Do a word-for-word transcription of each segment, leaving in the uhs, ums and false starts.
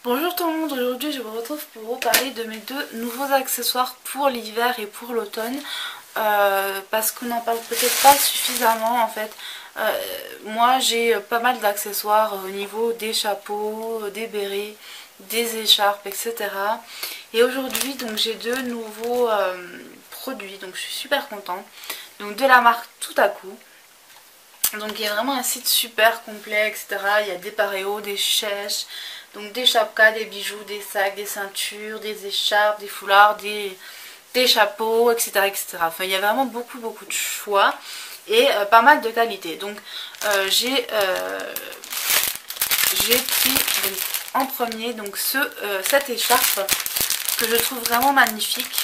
Bonjour tout le monde, aujourd'hui je vous retrouve pour vous parler de mes deux nouveaux accessoires pour l'hiver et pour l'automne euh, parce qu'on n'en parle peut-être pas suffisamment en fait. Euh, moi j'ai pas mal d'accessoires au niveau des chapeaux, des bérets, des écharpes, et cetera. Et aujourd'hui donc j'ai deux nouveaux euh, produits, donc je suis super contente. Donc de la marque Tout à Coup. Donc il y a vraiment un site super complet, et cetera. Il y a des paréos, des chèches, donc des chapkas, des bijoux, des sacs, des ceintures, des écharpes, des foulards, des, des chapeaux, et cetera, et cetera. Enfin il y a vraiment beaucoup beaucoup de choix et euh, pas mal de qualité. Donc euh, j'ai euh, j'ai pris donc, en premier donc ce, euh, cette écharpe que je trouve vraiment magnifique.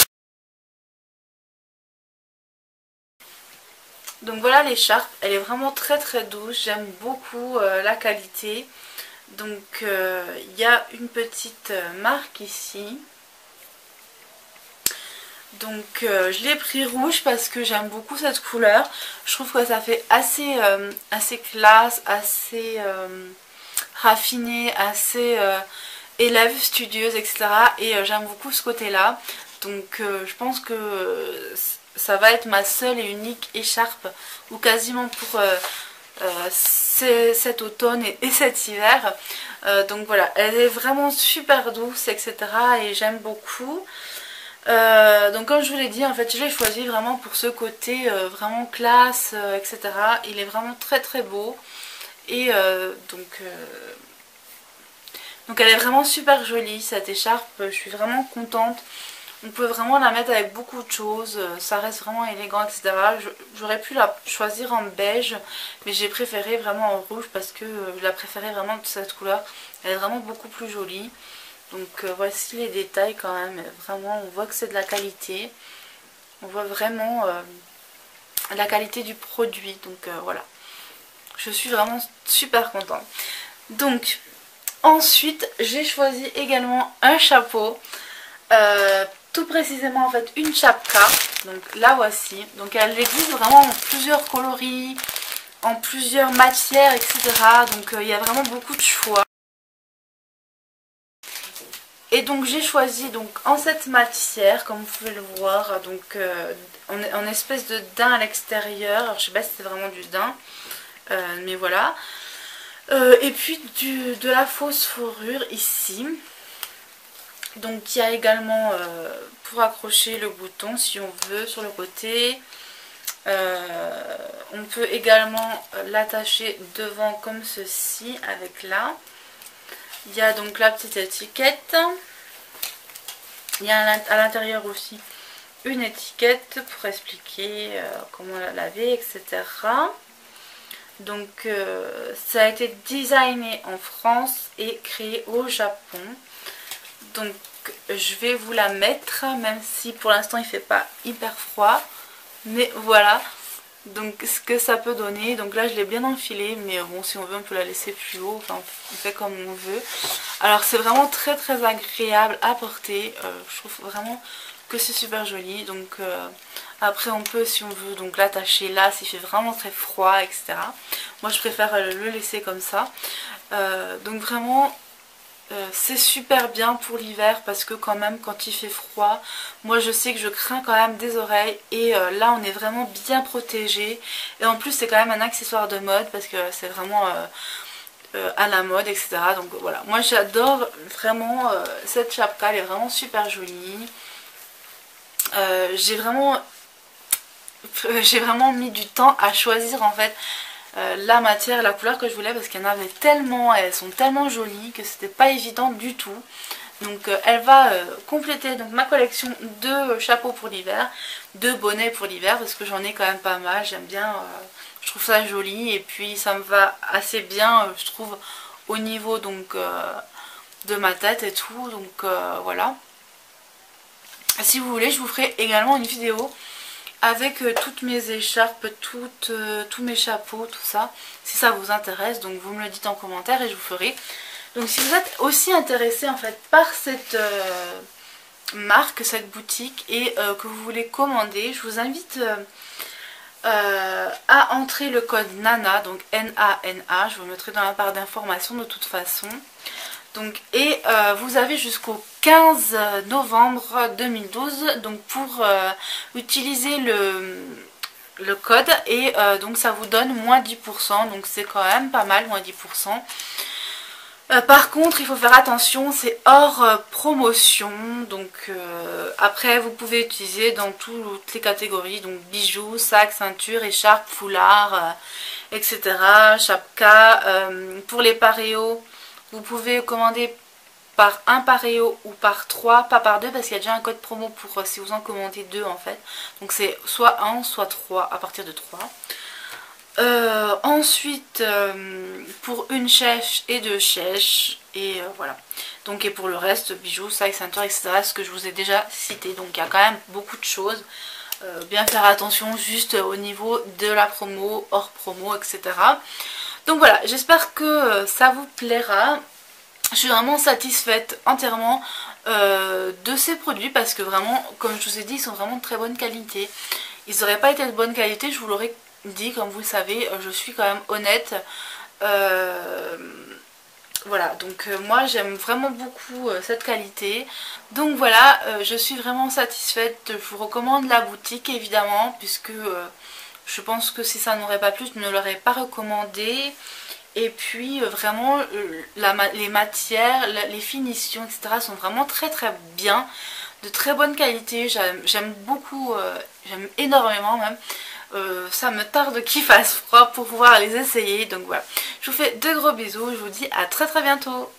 Donc voilà l'écharpe, elle est vraiment très très douce, j'aime beaucoup euh, la qualité. Donc il euh, y a une petite euh, marque ici. Donc euh, je l'ai pris rouge parce que j'aime beaucoup cette couleur. Je trouve que ça fait assez, euh, assez classe, assez euh, raffiné, assez euh, élève studieuse, et cetera. Et euh, j'aime beaucoup ce côté-là. Donc euh, je pense que ça va être ma seule et unique écharpe, ou quasiment pour euh, euh, cet automne et, et cet hiver. Euh, donc voilà, elle est vraiment super douce, et cetera. Et j'aime beaucoup. Euh, donc comme je vous l'ai dit, en fait je l'ai choisi vraiment pour ce côté euh, vraiment classe, euh, et cetera. Il est vraiment très très beau. Et euh, donc... Euh, donc elle est vraiment super jolie cette écharpe, je suis vraiment contente. On peut vraiment la mettre avec beaucoup de choses, ça reste vraiment élégant, et cetera. J'aurais pu la choisir en beige, mais j'ai préféré vraiment en rouge parce que je la préférais vraiment de cette couleur. Elle est vraiment beaucoup plus jolie. Donc euh, voici les détails quand même, vraiment on voit que c'est de la qualité. On voit vraiment euh, la qualité du produit, donc euh, voilà. Je suis vraiment super contente. Donc ensuite j'ai choisi également un chapeau. Euh, tout précisément en fait une chapka, donc la voici. Donc elle existe vraiment en plusieurs coloris, en plusieurs matières, et cetera. Donc euh, il y a vraiment beaucoup de choix. Et donc j'ai choisi donc en cette matière, comme vous pouvez le voir, donc euh, en, en espèce de daim à l'extérieur. Alors je sais pas si c'est vraiment du daim, euh, mais voilà. Euh, et puis du, de la fausse fourrure ici. Donc il y a également euh, pour accrocher le bouton si on veut sur le côté. Euh, on peut également l'attacher devant comme ceci avec là. Il y a donc la petite étiquette. Il y a à l'intérieur aussi une étiquette pour expliquer euh, comment la laver, et cetera. Donc euh, ça a été designé en France et créé au Japon. Donc je vais vous la mettre, même si pour l'instant il fait pas hyper froid, mais voilà donc ce que ça peut donner. Donc là je l'ai bien enfilé, mais bon si on veut on peut la laisser plus haut, enfin on fait comme on veut. Alors c'est vraiment très très agréable à porter, euh, je trouve vraiment que c'est super joli. Donc euh, après on peut, si on veut, donc l'attacher là s'il fait vraiment très froid, et cetera. Moi je préfère le laisser comme ça. Euh, donc vraiment Euh, c'est super bien pour l'hiver parce que quand même quand il fait froid, moi je sais que je crains quand même des oreilles, et euh, là on est vraiment bien protégé. Et en plus c'est quand même un accessoire de mode parce que c'est vraiment euh, euh, à la mode, et cetera. Donc voilà, moi j'adore vraiment euh, cette chapka, elle est vraiment super jolie. Euh, j'ai vraiment j'ai vraiment mis du temps à choisir en fait Euh, la matière, la couleur que je voulais, parce qu'il y en avait tellement, elles sont tellement jolies que c'était pas évident du tout. Donc euh, elle va euh, compléter donc ma collection de chapeaux pour l'hiver, de bonnets pour l'hiver, parce que j'en ai quand même pas mal, j'aime bien, euh, je trouve ça joli, et puis ça me va assez bien, euh, je trouve, au niveau donc euh, de ma tête et tout. Donc euh, voilà. Si vous voulez, je vous ferai également une vidéo avec euh, toutes mes écharpes, toutes, euh, tous mes chapeaux, tout ça, si ça vous intéresse. Donc vous me le dites en commentaire et je vous ferai. Donc si vous êtes aussi intéressé en fait par cette euh, marque, cette boutique, et euh, que vous voulez commander, je vous invite euh, euh, à entrer le code NANA, donc N A N A, je vous mettrai dans la barre d'informations de toute façon. Donc, et euh, vous avez jusqu'au quinze novembre deux mille douze donc pour euh, utiliser le, le code et euh, donc ça vous donne moins dix pour cent, donc c'est quand même pas mal, moins dix pour cent. Euh, par contre, il faut faire attention, c'est hors euh, promotion, donc euh, après vous pouvez utiliser dans toutes les catégories, donc bijoux, sacs, ceintures, écharpes, foulards, euh, et cetera. Chapka. Euh, pour les paréos, vous pouvez commander par un paréo ou par trois, pas par deux, parce qu'il y a déjà un code promo pour euh, si vous en commandez deux en fait. Donc c'est soit un, soit trois, à partir de trois. Euh, ensuite, euh, pour une chèche et deux chèches, et euh, voilà. Donc, et pour le reste, bijoux, sacs, ceintures, et cetera. Ce que je vous ai déjà cité. Donc, il y a quand même beaucoup de choses. Euh, bien faire attention juste au niveau de la promo, hors promo, et cetera. Donc voilà, j'espère que ça vous plaira. Je suis vraiment satisfaite entièrement euh, de ces produits parce que vraiment, comme je vous ai dit, ils sont vraiment de très bonne qualité. Ils n'auraient pas été de bonne qualité, je vous l'aurais dit, comme vous le savez, je suis quand même honnête. Euh, voilà, donc euh, moi j'aime vraiment beaucoup euh, cette qualité. Donc voilà, euh, je suis vraiment satisfaite. Je vous recommande la boutique évidemment, puisque euh, je pense que si ça n'aurait pas plu, je ne l'aurais pas recommandé. Et puis euh, vraiment euh, la, les matières, la, les finitions, et cetera sont vraiment très très bien, de très bonne qualité. J'aime beaucoup, euh, j'aime énormément même. Euh, ça me tarde qu'il fasse froid pour pouvoir les essayer. Donc voilà, je vous fais de gros bisous, je vous dis à très très bientôt.